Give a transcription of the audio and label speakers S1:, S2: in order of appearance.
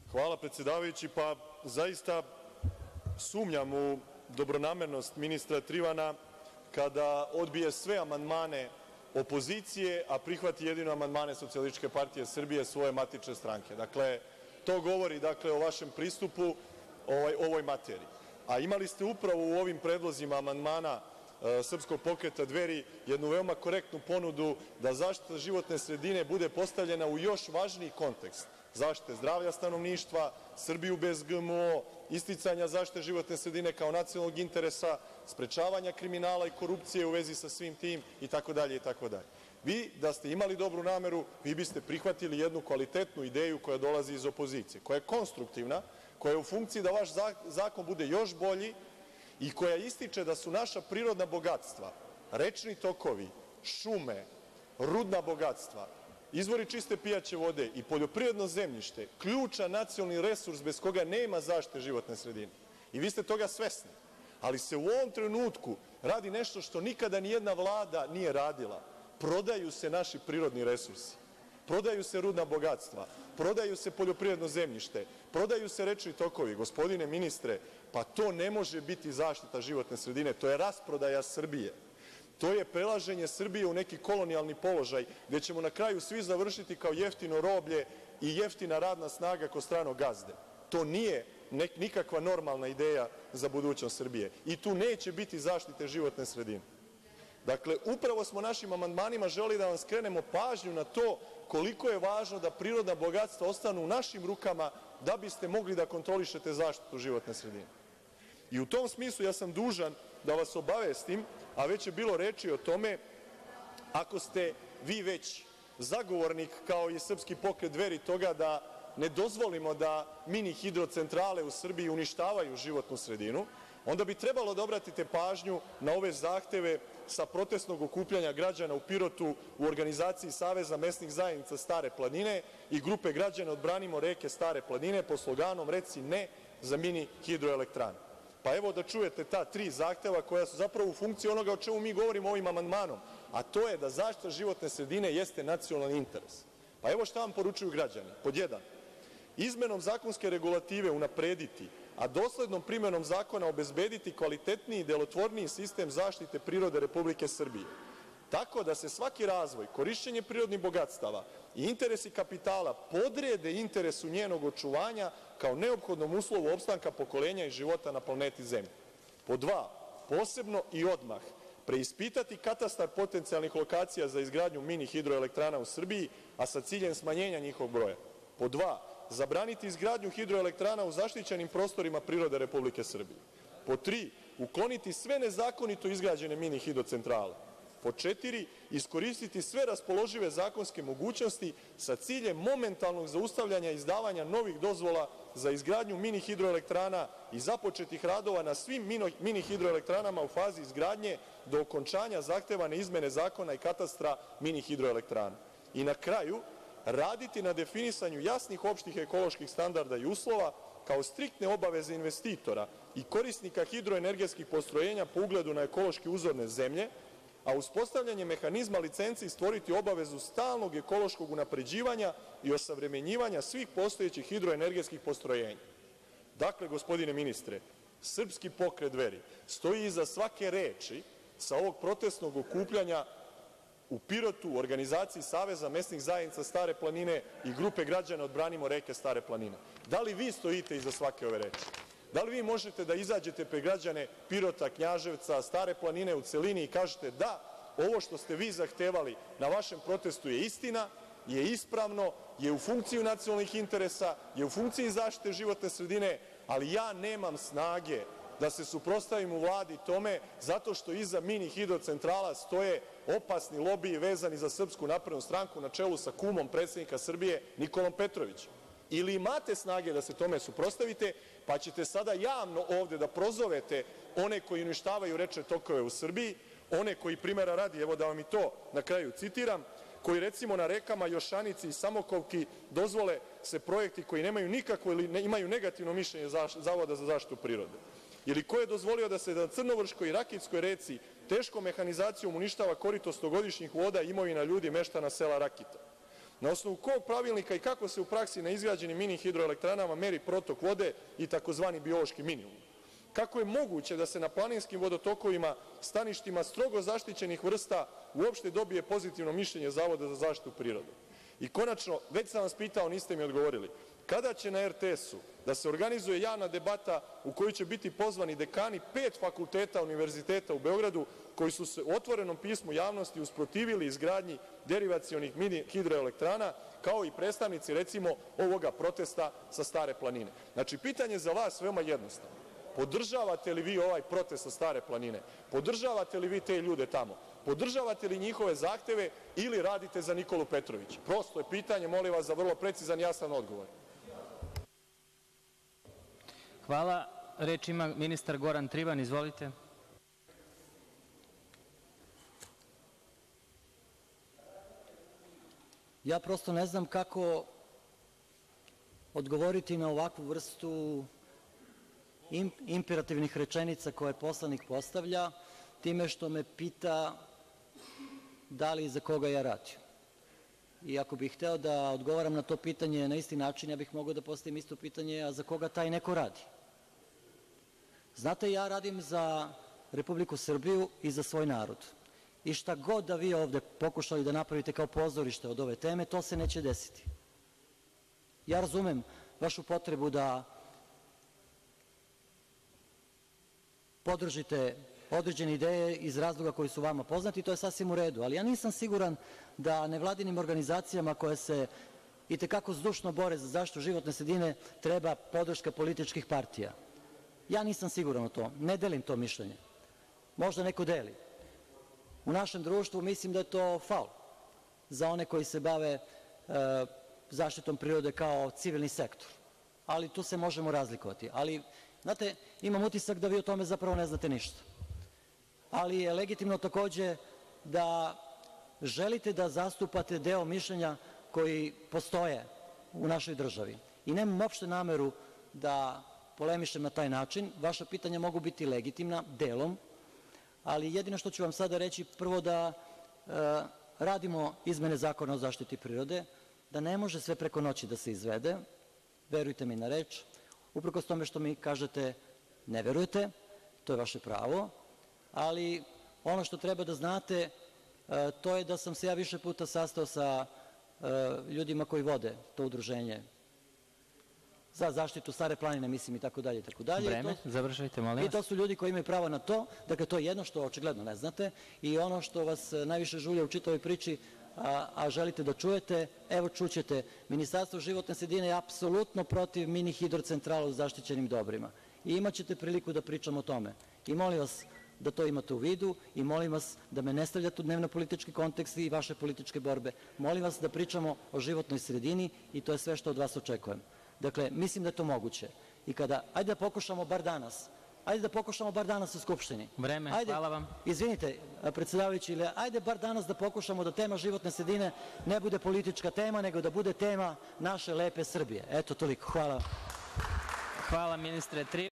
S1: Hvala, predsedavajući. Zaista sumnjam u dobronamernost ministra Trivana kada odbije sve amandmane opozicije, a prihvati jedino amandmane Socijalističke partije Srbije, svoje matične stranke. Dakle, to govori o vašem pristupu ovoj materiji. A imali ste upravo u ovim predlozima amandmana Srpskog pokreta Dveri jednu veoma korektnu ponudu da zaštita životne sredine bude postavljena u još važniji kontekst zaštite zdravlja stanovništva, Srbiju bez GMO, isticanja zaštite životne sredine kao nacionalnog interesa, sprečavanja kriminala i korupcije u vezi sa svim tim itd. itd. Vi, da ste imali dobru nameru, vi biste prihvatili jednu kvalitetnu ideju koja dolazi iz opozicije, koja je konstruktivna, koja je u funkciji da vaš zakon bude još bolji i koja ističe da su naša prirodna bogatstva, rečni tokovi, šume, rudna bogatstva, izvori čiste pijaće vode i poljoprivredno zemljište ključan nacionalni resurs bez koga nema zaštite životne sredine. I vi ste toga svesni. Ali se u ovom trenutku radi nešto što nikada nijedna vlada nije radila. Prodaju se naši prirodni resursi. Prodaju se rudna bogatstva, prodaju se poljoprivredno zemljište, prodaju se rečni tokovi. Gospodine ministre, to ne može biti zaštita životne sredine, to je rasprodaja Srbije. To je prelaženje Srbije u neki kolonijalni položaj, gde ćemo na kraju svi završiti kao jeftino roblje i jeftina radna snaga kod stranog gazde. To nije nikakva normalna ideja za budućnost Srbije. I tu neće biti zaštite životne sredine. Dakle, upravo smo našim amandmanima želeli da vam skrenemo pažnju na to koliko je važno da prirodna bogatstva ostanu u našim rukama da biste mogli da kontrolišete zaštitu životne sredine. I u tom smislu ja sam dužan da vas obavestim, a već je bilo reči o tome, ako ste vi već zagovornik, kao i Srpski pokret Dveri, toga da ne dozvolimo da mini hidrocentrale u Srbiji uništavaju životnu sredinu, onda bi trebalo da obratite pažnju na ove zahteve sa protestnog okupljanja građana u Pirotu u organizaciji Saveza mesnih zajednica Stare planine i grupe građana Odbranimo reke Stare planine pod sloganom „Reci ne za mini hidroelektrane“. Evo da čujete ta tri zahteva koja su zapravo u funkciji onoga o čemu mi govorimo ovim amandmanom, a to je da zaštita životne sredine jeste nacionalni interes. Evo šta vam poručuju građani. Pod 1. Izmenom zakonske regulative unaprediti, a doslednom primenom zakona obezbediti kvalitetniji i delotvorniji sistem zaštite prirode Republike Srbije, tako da se svaki razvoj, korišćenje prirodnih bogatstava i interesi kapitala podrede interesu njenog očuvanja kao neophodnom uslovu opstanka pokolenja i života na planeti Zemlji. Pod 2. Posebno i odmah preispitati katastar potencijalnih lokacija za izgradnju mini hidroelektrana u Srbiji, a sa ciljem smanjenja njihovog broja. Pod 2. Zabraniti izgradnju hidroelektrana u zaštićenim prostorima prirode Republike Srbije. Pod 3. Ukloniti sve nezakonito izgrađene mini hidrocentrale. Pod 4. Iskoristiti sve raspoložive zakonske mogućnosti sa ciljem momentalnog zaustavljanja izdavanja novih dozvola za izgradnju mini hidroelektrana i započetih radova na svim mini hidroelektranama u fazi izgradnje do okončanja zahtevane izmene zakona i katastra mini hidroelektrana. I na kraju, raditi na definisanju jasnih opštih ekoloških standarda i uslova kao striktne obaveze investitora i korisnika hidroenergetskih postrojenja po ugledu na ekološki uzorne zemlje, a uspostavljanje mehanizma licenci stvoriti obavezu stalnog ekološkog unapređivanja i osavremenjivanja svih postojećih hidroenergetskih postrojenja. Dakle, gospodine ministre, Srpski pokret Dveri stoji iza svake reči sa ovog protestnog okupljanja u Pirotu u organizaciji Saveza mesnih zajednica Stare planine i grupe građana Odbranimo reke Stare planine. Da li vi stojite iza svake ove reči? Da li vi možete da izađete pred građane Pirota, Knjaževca, Stare planine u celini i kažete da, ovo što ste vi zahtevali na vašem protestu je istina, je ispravno, je u funkciji nacionalnih interesa, je u funkciji zaštite životne sredine, ali ja nemam snage da se suprotstavim u Vladi tome zato što iza mini hidrocentrala stoje opasni lobiji vezani za Srpsku naprednu stranku na čelu sa kumom predsednika Srbije Nikolom Petrovićem. Ili imate snage da se tome suprotstavite, pa ćete sada javno ovde da prozovete one koji uništavaju rečne tokove u Srbiji, one koji, primera radi, evo da vam i to na kraju citiram, koji recimo na rekama Jošanici i Samokovki dozvole se projekti koji nemaju nikakvo ili imaju negativno mišljenje Zavoda za zaštitu prirode. Ili ko je dozvolio da se na Crnovrškoj i Rakitskoj reci teškom mehanizacijom uništava korito stogodišnjih voda i imovina ljudi meštana sela Rakita. Na osnovu kog pravilnika i kako se u praksi na izgrađenim mini hidroelektranama meri protok vode i takozvani biološki minimum? Kako je moguće da se na planinskim vodotokovima, staništima strogo zaštićenih vrsta uopšte dobije pozitivno mišljenje Zavoda za zaštitu prirode? I konačno, već sam vas pitao, niste mi odgovorili, kada će na RTS-u da se organizuje javna debata u kojoj će biti pozvani dekani 5 fakulteta Univerziteta u Beogradu koji su se u otvorenom pismu javnosti usprotivili izgradnji derivacionih mini hidroelektrana, kao i predstavnici, recimo, ovoga protesta sa Stare planine? Znači, pitanje za vas veoma jednostavno. Podržavate li vi ovaj protest sa Stare planine? Podržavate li vi te ljude tamo? Podržavate li njihove zahteve ili radite za Nikolu Petrovića? Prosto je pitanje, molim vas za vrlo precizan i jasan odgovor.
S2: Hvala. Reč ima ministar Goran Trivan. Izvolite.
S3: Ja prosto ne znam kako odgovoriti na ovakvu vrstu imperativnih rečenica koje poslanik postavlja, time što me pita da li i za koga ja radim. I ako bih hteo da odgovaram na to pitanje na isti način, ja bih mogao da postavim isto pitanje, a za koga taj neko radi? Znate, ja radim za Republiku Srbiju i za svoj narod. I šta god da vi ovde pokušali da napravite kao pozorište od ove teme, to se neće desiti. Ja razumem vašu potrebu da podržite određene ideje iz razloga koji su vama poznati, to je sasvim u redu, ali ja nisam siguran da nevladinim organizacijama koje se itekako zdušno bore za zaštitu životne sredine treba podrška političkih partija. Ja nisam siguran u to, ne delim to mišljenje. Možda neko deli. U našem društvu mislim da je to faul za one koji se bave zaštitom prirode kao civilni sektor, ali tu se možemo razlikovati. Ali, znate, imam utisak da vi o tome zapravo ne znate ništa. Ali je legitimno takođe da želite da zastupate deo mišljenja koji postoje u našoj državi. I nemam uopšte nameru da polemišem na taj način. Vaša pitanja mogu biti legitimna, delom, ali jedino što ću vam sada reći, prvo da radimo izmene Zakona o zaštiti prirode, da ne može sve preko noći da se izvede, verujte mi na reč, uprkos tome što mi kažete ne verujete, to je vaše pravo, ali ono što treba da znate, to je da sam se ja više puta sastao sa ljudima koji vode to udruženje za zaštitu Stare planine, mislim, i tako dalje, i tako dalje.
S2: Vreme, završajte, molim vas.
S3: I to su ljudi koji imaju pravo na to. Dakle, to je jedno što očigledno ne znate i ono što vas najviše žulja u čitavoj priči, a želite da čujete, evo čućete. Ministarstvo životne sredine je apsolutno protiv mini hidrocentrala u zaštićenim dobrima. I imaćete priliku da pričamo o tome. I molim vas da to imate u vidu i molim vas da me ne stavljate u dnevno-politički kontekst i vaše političke borbe. Molim vas da pričamo o životnoj sredini i to je sve što od vas očekujem. Dakle, mislim da je to moguće. I kada, ajde da pokušamo bar danas, u Skupštini.
S2: Vreme, hvala vam.
S3: Izvinite, predsedavajući, ajde bar danas da pokušamo da tema životne sredine ne bude politička tema, nego da bude tema naše lepe Srbije. Eto, toliko. Hvala.
S2: Hvala, ministre Trivan.